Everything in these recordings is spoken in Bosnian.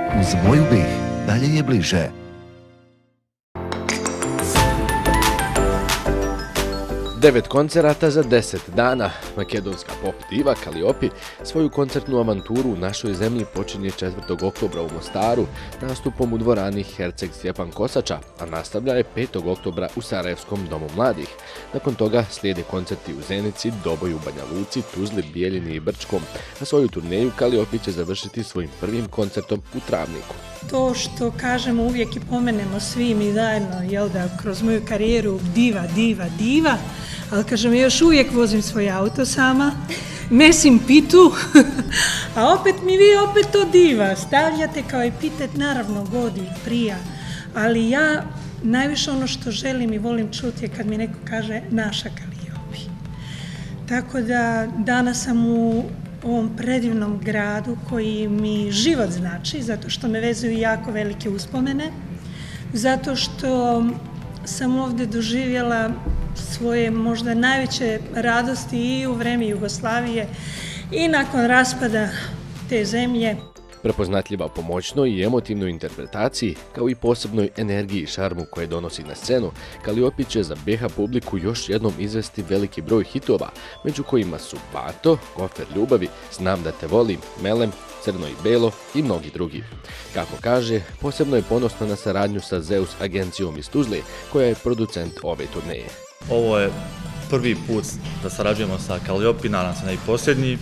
Uz moju BiH dalje je bliže. 9 koncerata za 10 dana. Makedonska pop diva Kalliopi svoju koncertnu avanturu u našoj zemlji počinje 4. oktobra u Mostaru nastupom u dvorani Herceg Stjepan Kosača, a nastavlja je 5. oktobra u Sarajevskom domu mladih. Nakon toga slijede koncerti u Zenici, Doboju, Banja Luci, Tuzli, Bijeljini i Brčkom, a svoju turneju Kalliopi će završiti svojim prvim koncertom u Travniku. To što kažemo uvijek i pomenemo svi mi zajedno, jel da, kroz moju karijeru diva, diva, diva, ali kažem, još uvijek vozim svoj auto sama, mesim pitu, a opet mi vi opet to diva stavljate kao epitet, naravno godi, prija, ali ja najviše ono što želim i volim čuti je kad mi neko kaže naša Kalliopi. Tako da danas sam u ovom predivnom gradu koji mi život znači, zato što me vezuju jako velike uspomene, zato što sam ovdje doživjela svoje možda najveće radosti i u vrijeme Jugoslavije i nakon raspada te zemlje. Prepoznatljiva po moćnoj i emotivnoj interpretaciji, kao i posebnoj energiji i šarmu koje donosi na scenu, Kalliopi će za BiH publiku još jednom izvesti veliki broj hitova, među kojima su Bato, Kofer ljubavi, Znam da te volim, Melem, Crno i belo i mnogi drugi. Kako kaže, posebno je ponosna na saradnju sa Zeus agencijom iz Tuzle, koja je producent ove turneje. Ovo je prvi put da sarađujemo sa Kalliopi, nadam se ne i posljednji,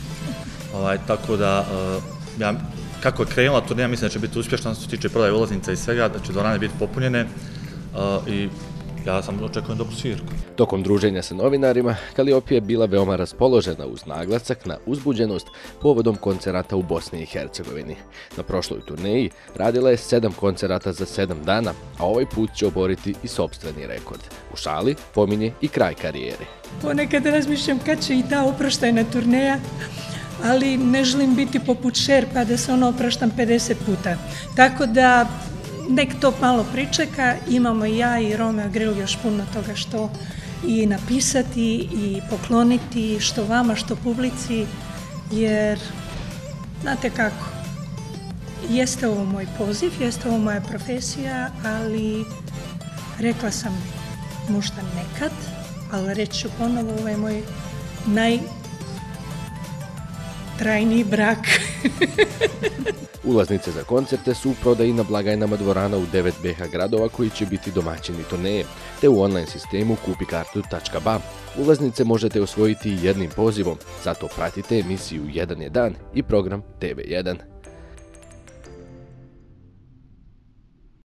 tako da kako je krenula turneja, mislim da će biti uspješna što se tiče prodaje ulaznica i svega, da će dvorane biti popunjene i ja sam očekujem dobru svirku. Tokom druženja sa novinarima, Kalliopi je bila veoma raspoložena uz naglasak na uzbuđenost povodom koncerata u Bosni i Hercegovini. Na prošloj turneji radila je 7 koncerata za 7 dana, a ovaj put će oboriti i sopstveni rekord. U šali pominje i kraj karijere. Ponekad razmišljam kad će i ta oproštajna turneja, ali ne želim biti poput Cher pa da se ono opraštam 50 puta. Tako da nek to malo pričeka, imamo i ja i Romeo Grill još puno toga što i napisati i pokloniti, što vama, što publici, jer znate kako, jeste ovo moj poziv, jeste ovo moja profesija, ali rekla sam možda nekad, ali reći ću ponovo, ovo je moj najtrajniji brak. Ulaznice za koncerte su u prodaji na blagajnama dvorana u 9 BiH gradova koji će biti domaćini turneje, te u online sistemu kupikartu.ba. Ulaznice možete osvojiti jednim pozivom, zato pratite emisiju 1 je dan i program TV1.